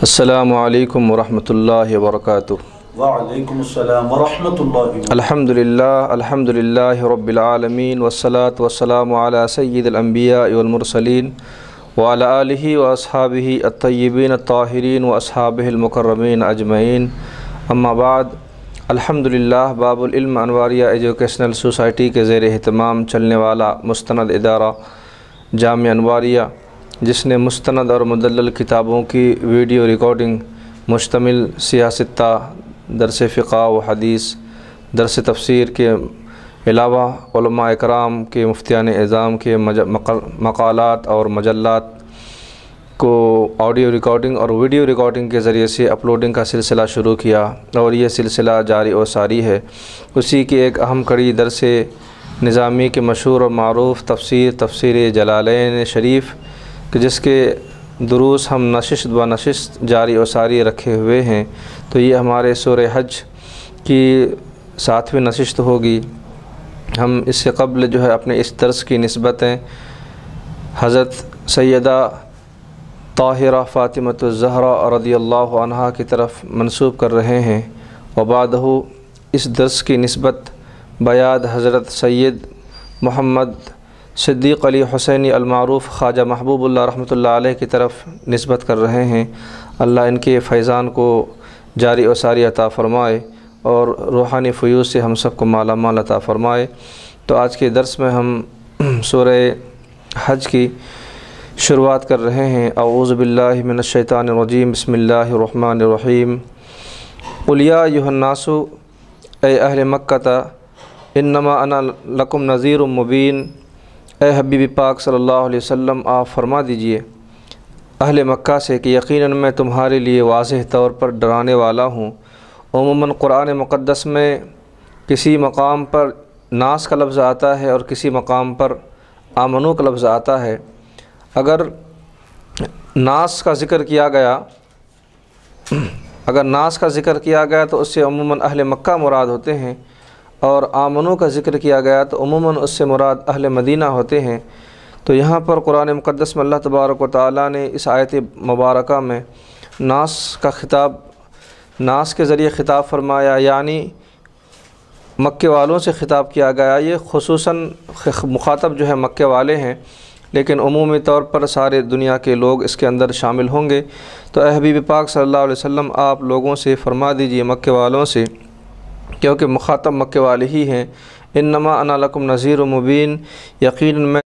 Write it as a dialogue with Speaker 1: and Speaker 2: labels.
Speaker 1: السلام علیکم ورحمۃ اللہ وبرکاتہ۔
Speaker 2: وعلیکم السلام ورحمۃ اللہ وبرکاتہ۔
Speaker 1: الحمدللہ رب العالمین والصلاة والسلام علی سید الانبیاء والمرسلین وعلی آلہ واصحابہ الطیبین الطاہرین واصحابہ المکرمین اجمعین، اما بعد۔ الحمدللہ باب العلم انواریہ ایجوکیشنل سوسائٹی کے زیر اہتمام چلنے والا مستند ادارہ جامعہ انواریہ، جس نے مستند اور مدلل کتابوں کی ویڈیو ریکارڈنگ مشتمل سیاستہ، درس فقہ و حدیث، درس تفسیر کے علاوہ علماء اکرام کے مفتیان اعظام کے مقالات اور مجلات کو آڈیو ریکارڈنگ اور ویڈیو ریکارڈنگ کے ذریعے سے اپلوڈنگ کا سلسلہ شروع کیا، اور یہ سلسلہ جاری و ساری ہے۔ اسی کی ایک اہم کڑی درس نظامی کے مشہور اور معروف تفسیر جلالین شریف، کہ جس کے دروس ہم نشست و نشست جاری و ساری رکھے ہوئے ہیں، تو یہ ہمارے سورہ حج کی 7ویں نشست ہوگی۔ ہم اس سے قبل جو ہے اپنے اس درس کی نسبتیں حضرت سیدہ طاہرہ فاطمۃ الزہرا رضی اللہ عنہا کی طرف منسوب کر رہے ہیں، وبعدہ اس درس کی نسبت بیاد حضرت سید محمد صدیق علی حسینی المعروف خواجہ محبوب اللہ رحمۃ اللہ علیہ کی طرف نسبت کر رہے ہیں۔ اللہ ان کے فیضان کو جاری و ساری عطا فرمائے اور روحانی فیوز سے ہم سب کو مالا مال عطا فرمائے۔ تو آج کے درس میں ہم سورہ حج کی شروعات کر رہے ہیں۔ اعوذ باللہ من الشیطان الرجیم، بسم اللہ الرحمن الرحیم۔ قل یا ایھا الناس، اے اہل مکہ، انما انا لکم نذیر مبین۔ اے حبیب پاک صلی اللہ علیہ وسلم، آپ فرما دیجئے اہل مکہ سے کہ یقیناً میں تمہارے لیے واضح طور پر ڈرانے والا ہوں۔ عموماً قرآن مقدس میں کسی مقام پر ناس کا لفظ آتا ہے اور کسی مقام پر آمنو کا لفظ آتا ہے۔ اگر ناس کا ذکر کیا گیا تو اس سے عموماً اہل مکہ مراد ہوتے ہیں، اور آمنو کا ذکر کیا گیا تو عموماً اس سے مراد اہل مدینہ ہوتے ہیں۔ تو یہاں پر قرآن مقدس میں اللہ تبارک و تعالیٰ نے اس آیت مبارکہ میں ناس کے ذریعے خطاب فرمایا، یعنی مکے والوں سے خطاب کیا گیا۔ یہ خصوصاً مخاطب جو ہے مکے والے ہیں، لیکن عمومی طور پر سارے دنیا کے لوگ اس کے اندر شامل ہوں گے۔ تو اے حبیب پاک صلی اللہ علیہ وسلم، آپ لوگوں سے فرما دیجئے، مکے والوں سے، کیونکہ مخاطب مکے والے ہی ہیں، انما انا لکم نذیر مبین، یقیناً میں